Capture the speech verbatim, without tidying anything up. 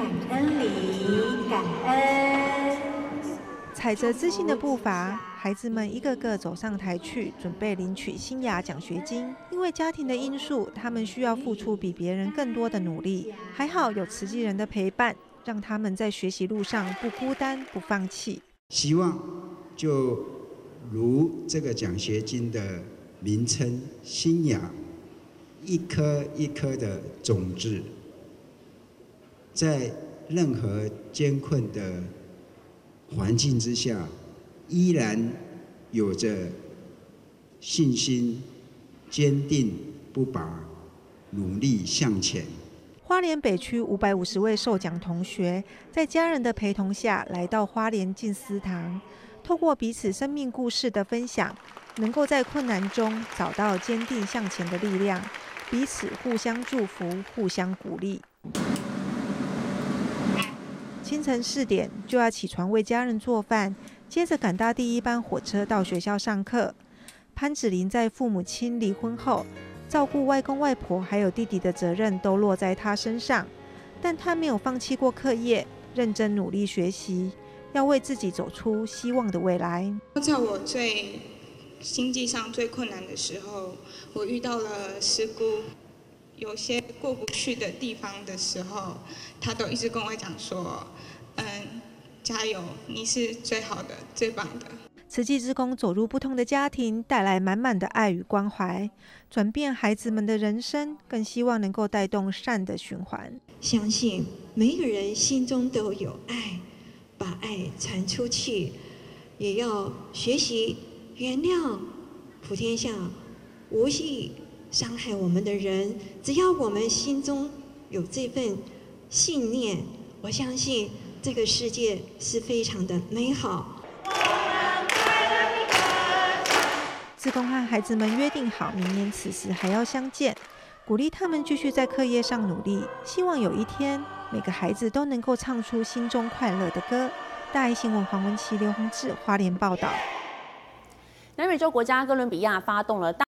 感恩礼，感恩。 踩着自信的步伐，孩子们一个个走上台去，准备领取新雅奖学金。因为家庭的因素，他们需要付出比别人更多的努力。还好有慈济人的陪伴，让他们在学习路上不孤单、不放弃。 希望就如这个奖学金的名称“新雅”，一颗一颗的种子，在任何艰困的环境之下，依然有着信心、坚定不拔，努力向前。 花莲北区五百五十位受奖同学，在家人的陪同下来到花莲静思堂，透过彼此生命故事的分享，能够在困难中找到坚定向前的力量，彼此互相祝福，互相鼓励。清晨四点就要起床为家人做饭，接着赶搭第一班火车到学校上课。潘子琳在父母亲离婚后，照顾外公外婆还有弟弟的责任都落在他身上，但他没有放弃过课业，认真努力学习，要为自己走出希望的未来。 在我最经济上最困难的时候，我遇到了师姑，有些过不去的地方的时候，他都一直跟我讲说，嗯，加油，你是最好的，最棒的。 慈济志工走入不同的家庭，带来满满的爱与关怀，转变孩子们的人生，更希望能够带动善的循环。 相信每一个人心中都有爱，把爱传出去，也要学习原谅普天下无意伤害我们的人。只要我们心中有这份信念，我相信这个世界是非常的美好。 志工和孩子们约定好，明年此时还要相见，鼓励他们继续在课业上努力。希望有一天，每个孩子都能够唱出心中快乐的歌。大爱新闻黄文琪、刘宏志花莲报道。 南美洲国家哥伦比亚发动了大